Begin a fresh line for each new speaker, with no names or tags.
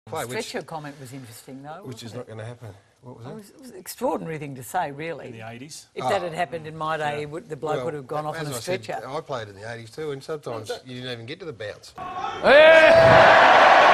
play.
The stretcher comment was interesting, though.
Which is not going to happen. What was that?
It was an extraordinary thing to say, really.
In the 80s?
If that had happened in my day, the bloke would have gone off on a stretcher.
I played in the 80s too, and sometimes you didn't even get to the bounce.